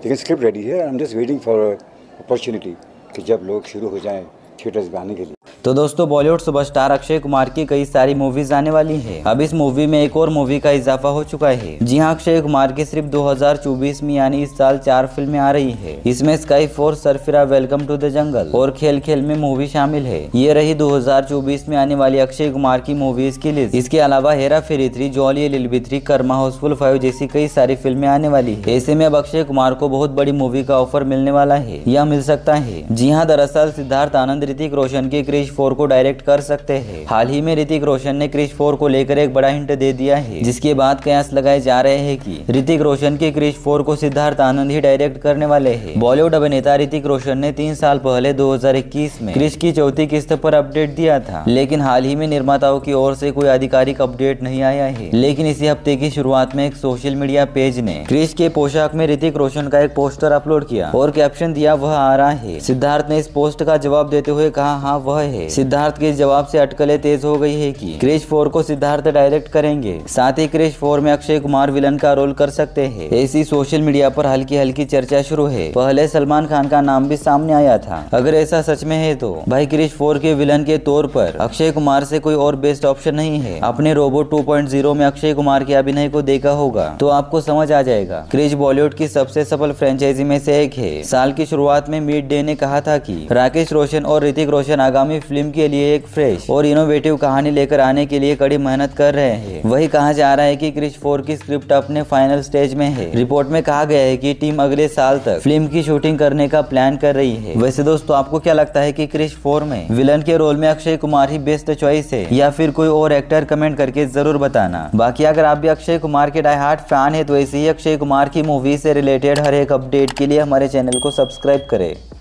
लेकिन script ready है। I am just waiting for opportunity कि जब लोग शुरू हो जाएं थिएटर्स में आने के लिए। तो दोस्तों, बॉलीवुड सुपरस्टार अक्षय कुमार की कई सारी मूवीज आने वाली है। अब इस मूवी में एक और मूवी का इजाफा हो चुका है। जी हां, अक्षय कुमार की सिर्फ 2024 में यानी इस साल 4 फिल्में आ रही है। इसमें Sky Force, Sarfira, Welcome to the Jungle और खेल खेल में मूवी शामिल है। ये रही 2024 में आने वाली अक्षय कुमार की मूवीज की लिस्ट। इसके अलावा Hera Pheri 3, Jolly LLB 3, Karma, Housefull 5 जैसी कई सारी फिल्में आने वाली है। ऐसे में अब अक्षय कुमार को बहुत बड़ी मूवी का ऑफर मिलने वाला है या मिल सकता है। जी हाँ, दरअसल सिद्धार्थ आनंद ऋतिक रोशन के क्रिश 4 को डायरेक्ट कर सकते हैं। हाल ही में ऋतिक रोशन ने क्रिश 4 को लेकर एक बड़ा हिंट दे दिया है, जिसके बाद कयास लगाए जा रहे हैं कि ऋतिक रोशन के क्रिश 4 को सिद्धार्थ आनंद ही डायरेक्ट करने वाले हैं। बॉलीवुड अभिनेता ऋतिक रोशन ने 3 साल पहले 2021 में क्रिश की चौथी किस्त पर अपडेट दिया था, लेकिन हाल ही में निर्माताओं की ओर से कोई आधिकारिक अपडेट नहीं आया है। लेकिन इसी हफ्ते की शुरुआत में एक सोशल मीडिया पेज ने क्रिश के पोशाक में ऋतिक रोशन का एक पोस्टर अपलोड किया और कैप्शन दिया, वह आ रहा है। सिद्धार्थ ने इस पोस्ट का जवाब देते हुए कहा, हाँ वह है। सिद्धार्थ के जवाब से अटकलें तेज हो गई है कि क्रिश 4 को सिद्धार्थ डायरेक्ट करेंगे। साथ ही क्रिश 4 में अक्षय कुमार विलन का रोल कर सकते हैं। ऐसी सोशल मीडिया पर हल्की हल्की चर्चा शुरू है। पहले सलमान खान का नाम भी सामने आया था। अगर ऐसा सच में है तो भाई क्रिश 4 के विलन के तौर पर अक्षय कुमार से कोई और बेस्ट ऑप्शन नहीं है। अपने रोबोट 2.0 में अक्षय कुमार के अभिनय को देखा होगा तो आपको समझ आ जाएगा। क्रिश बॉलीवुड की सबसे सफल फ्रेंचाइजी में से एक है। साल की शुरुआत में मिड डे ने कहा था कि राकेश रोशन और ऋतिक रोशन आगामी फिल्म के लिए एक फ्रेश और इनोवेटिव कहानी लेकर आने के लिए कड़ी मेहनत कर रहे हैं। वही कहा जा रहा है कि क्रिश 4 की स्क्रिप्ट अपने फाइनल स्टेज में है। रिपोर्ट में कहा गया है कि टीम अगले साल तक फिल्म की शूटिंग करने का प्लान कर रही है। वैसे दोस्तों, आपको क्या लगता है कि क्रिश 4 में विलन के रोल में अक्षय कुमार ही बेस्ट चॉइस है या फिर कोई और एक्टर? कमेंट करके जरूर बताना। बाकी अगर आप भी अक्षय कुमार के डाई हार्ट फैन है तो ऐसे ही अक्षय कुमार की मूवी से रिलेटेड हर एक अपडेट के लिए हमारे चैनल को सब्सक्राइब करें।